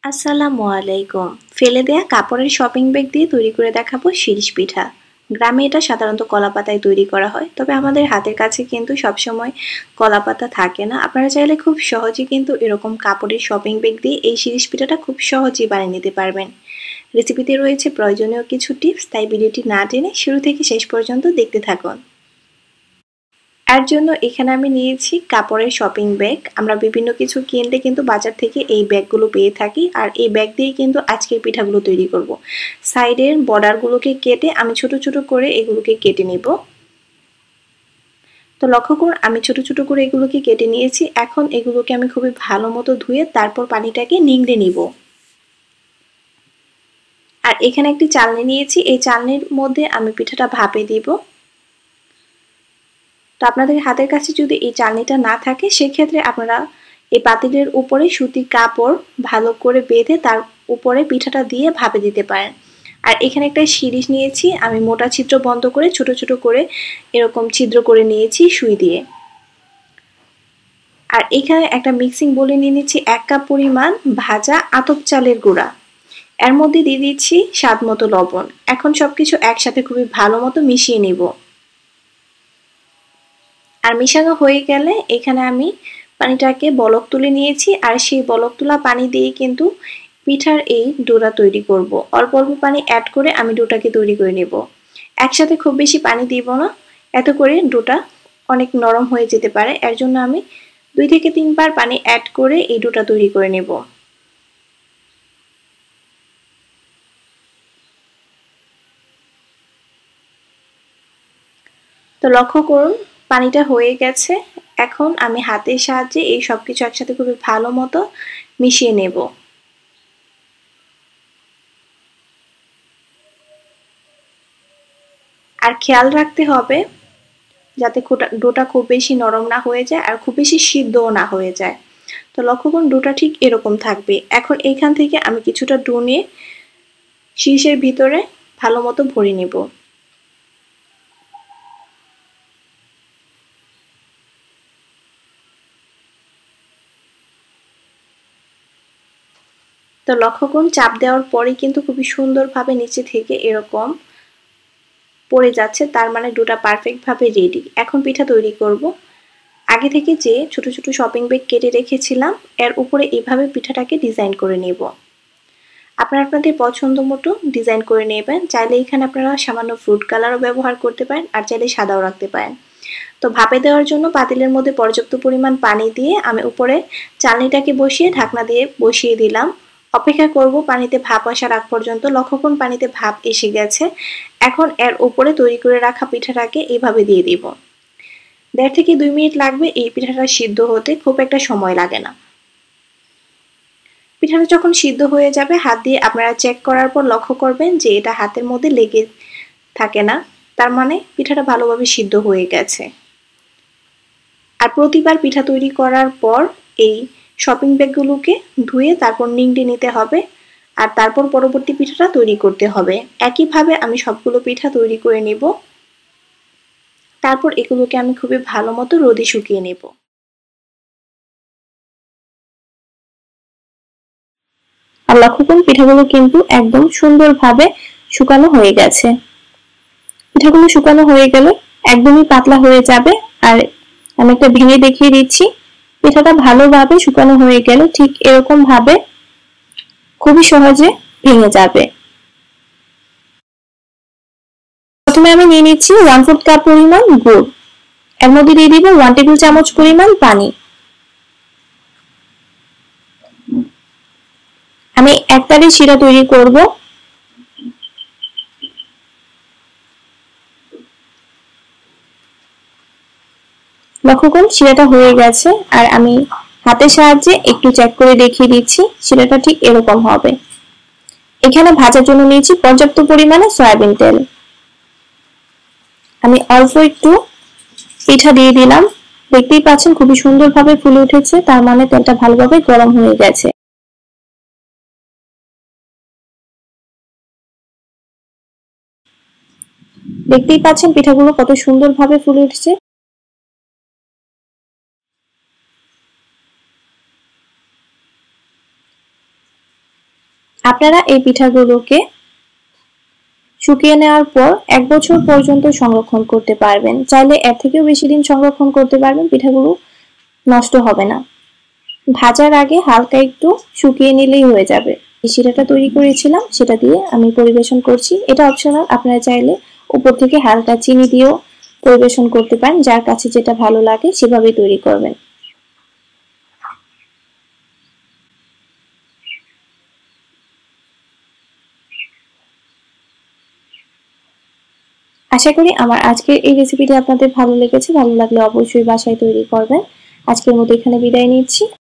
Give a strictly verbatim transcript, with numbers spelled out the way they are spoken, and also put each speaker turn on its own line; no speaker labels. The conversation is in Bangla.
আসসালামু আলাইকুম। ফেলে দেয়া কাপড়ের শপিং ব্যাগ দিয়ে তৈরি করে দেখাবো শিরিষ পিঠা। গ্রামে এটা সাধারণত কলাপাতায় তৈরি করা হয়, তবে আমাদের হাতের কাছে কিন্তু সবসময় কলাপাতা থাকে না। আপনারা চাইলে খুব সহজেই কিন্তু এরকম কাপড়ের শপিং ব্যাগ দিয়ে এই শিরিষ পিঠাটা খুব সহজেই বানিয়ে নিতে পারবেন। রেসিপিতে রয়েছে প্রয়োজনীয় কিছু টিপস, তাই ভিডিওটি না টেনে শুরু থেকে শেষ পর্যন্ত দেখতে থাকুন। এর জন্য এখানে আমি নিয়েছি কাপড়ের শপিং ব্যাগ। আমরা বিভিন্ন কিছু কিনলে কিন্তু বাজার থেকে এই ব্যাগগুলো পেয়ে থাকি, আর এই ব্যাগ দিয়ে কিন্তু আজকের পিঠাগুলো তৈরি করব। সাইডের বর্ডারগুলোকে কেটে আমি ছোট ছোট করে এগুলোকে কেটে নেব। তো লক্ষ্য করুন, আমি ছোট ছোট করে এগুলোকে কেটে নিয়েছি। এখন এগুলোকে আমি খুবই ভালো মতো ধুয়ে তারপর পানিটাকে নিংড়ে নিব। আর এখানে একটি চালনি নিয়েছি, এই চালনির মধ্যে আমি পিঠাটা ভাপে দিব। তো আপনাদের হাতের কাছে যদি এই চালনিটা না থাকে, সেক্ষেত্রে আপনারা এই পাতিলের উপরে সুতির কাপড় ভালো করে বেঁধে তার উপরে পিঠাটা দিয়ে ভাপে দিতে পারেন। আর এখানে একটা শিরিষ নিয়েছি, আমি মোটা ছিদ্র বন্ধ করে ছোট ছোট করে এরকম ছিদ্র করে নিয়েছি সুই দিয়ে। আর এখানে একটা মিক্সিং বলে নিয়ে নিচ্ছি এক কাপ পরিমাণ ভাজা আতপ চালের গুঁড়া। এর মধ্যে দিয়ে দিচ্ছি স্বাদ মতো লবণ। এখন সবকিছু একসাথে খুবই ভালো মতো মিশিয়ে নিব। আর মিশানো হয়ে গেলে এখানে আমি পানিটাকে বলক তুলে নিয়েছি, আর সেই বলক তোলা পানি দিয়ে কিন্তু পিঠার এই ডোটা তৈরি করব। অল্প অল্প পানি অ্যাড করে আমি ডোটাকে তৈরি করে নেব। একসাথে খুব বেশি পানি দিব না, এত করে ডোটা অনেক নরম হয়ে যেতে পারে। এর জন্য আমি দুই থেকে তিনবার পানি অ্যাড করে এই ডোটা তৈরি করে নেব। তো লক্ষ্য করুন, পানিটা হয়ে গেছে। এখন আমি হাতের সাহায্যে এই সব কিছু একসাথে খুবই ভালো মতো মিশিয়ে নেব। আর খেয়াল রাখতে হবে যাতে ডোটা খুব বেশি নরম না হয়ে যায় আর খুব বেশি সিদ্ধও না হয়ে যায়। তো লক্ষ্য করুন, ডোটা ঠিক এরকম থাকবে। এখন এইখান থেকে আমি কিছুটা ডো নিয়ে শীষের ভিতরে ভালো মতো ভরে নেব। তো লক্ষ্য করুন, চাপ দেওয়ার পরে কিন্তু খুবই সুন্দরভাবে নিচে থেকে এরকম পড়ে যাচ্ছে, তার মানে ডোটা পারফেক্ট ভাবে রেডি। এখন পিঠা তৈরি করব। আগে থেকে যে ছোট ছোট শপিং ব্যাগ কেটে রেখেছিলাম, এর উপরে এইভাবে পিঠাটাকে ডিজাইন করে নেব। আপনারা আপনাদের পছন্দ মতো ডিজাইন করে নেবেন। চাইলে এখানে আপনারা সামান্য ফ্রুট কালারও ব্যবহার করতে পারেন, আর চাইলে সাদাও রাখতে পারেন। তো ভাপে দেওয়ার জন্য পাতিলের মধ্যে পর্যাপ্ত পরিমাণ পানি দিয়ে আমি উপরে চালনিটাকে বসিয়ে ঢাকনা দিয়ে বসিয়ে দিলাম। অপেক্ষা করব পানিতে ভাপ আসার আগ পর্যন্ত। লক্ষ্য করুন, পানিতে ভাপ এসে গেছে। এখন এর উপরে তৈরি করে রাখা পিঠাটাকে এইভাবে দিয়ে দিব। দেড় থেকে দুই মিনিট লাগবে এই পিঠাটা সিদ্ধ হতে, খুব একটা সময় লাগে না। পিঠাটা যখন সিদ্ধ হয়ে যাবে, হাত দিয়ে আপনারা চেক করার পর লক্ষ্য করবেন যে এটা হাতের মধ্যে লেগে থাকে না, তার মানে পিঠাটা ভালোভাবে সিদ্ধ হয়ে গেছে। আর প্রতিবার পিঠা তৈরি করার পর এই শপিং ব্যাগগুলোকে ধুয়ে তারপর নিংড়ে নিতে হবে, আর তারপর পরবর্তী পিঠাটা তৈরি করতে হবে। একইভাবে আমি সবগুলো পিঠা তৈরি করে নেব। তারপর এগুলোকে আমি খুবই ভালো মতো রোদে শুকিয়ে নেব। আর লক্ষ্য করুন, পিঠাগুলো কিন্তু একদম সুন্দরভাবে শুকানো হয়ে গেছে। পিঠাগুলো শুকানো হয়ে গেলে একদমই পাতলা হয়ে যাবে। আর আমি একটা ভেঙে দেখিয়ে দিচ্ছি, পিঠাটা ভালোভাবে শুকানো হয়ে গেলে ঠিক এরকম ভাবে খুবই সহজে ভেঙে যাবে। প্রথমে আমি নিয়ে নিচ্ছি ওয়ান ফোর্থ কাপ পরিমাণ গুড়। এর মধ্যে দিয়ে দিব ওয়ান টেবিল চামচ পরিমাণ পানি। আমি এক তারি শিরা তৈরি করব। লক্ষ্য করুন, শিরাটা হয়ে গেছে। আর আমি হাতের সাহায্যে একটু চেক করে দেখিয়ে দিচ্ছি, শিরাটা ঠিক এরকম হবে। এখানে ভাজার জন্য নিয়েছি পর্যাপ্ত পরিমাণে সয়াবিন তেল। আমি অল্প একটু পিঠা দিয়ে দিলাম। দেখতেই পাচ্ছেন খুবই সুন্দরভাবে ফুলে উঠেছে, তার মানে তেলটা ভালোভাবে গরম হয়ে গেছে। দেখতেই পাচ্ছেন পিঠাগুলো কত সুন্দরভাবে ফুলে উঠেছে। আপনারা এই পিঠাগুলোকে শুকিয়ে নেওয়ার পর এক বছর পর্যন্ত সংরক্ষণ করতে পারবেন। চাইলে এর থেকেও বেশি দিন সংরক্ষণ করতে পারবেন, পিঠাগুলো নষ্ট হবে না। ভাজার আগে হালকা একটু শুকিয়ে নিলেই হয়ে যাবে। এই শিরাটা তৈরি করেছিলাম সেটা দিয়ে আমি পরিবেশন করছি। এটা অপশনাল, আপনারা চাইলে উপর থেকে হালকা চিনি দিয়েও পরিবেশন করতে পারেন, যার কাছে যেটা ভালো লাগে সেভাবেই তৈরি করবেন। আশা করি আমার আজকের এই রেসিপিটি আপনাদের ভালো লেগেছে। ভালো লাগলে অবশ্যই বাসায় তৈরি করবেন। আজকের মতো এখানে বিদায় নিচ্ছি।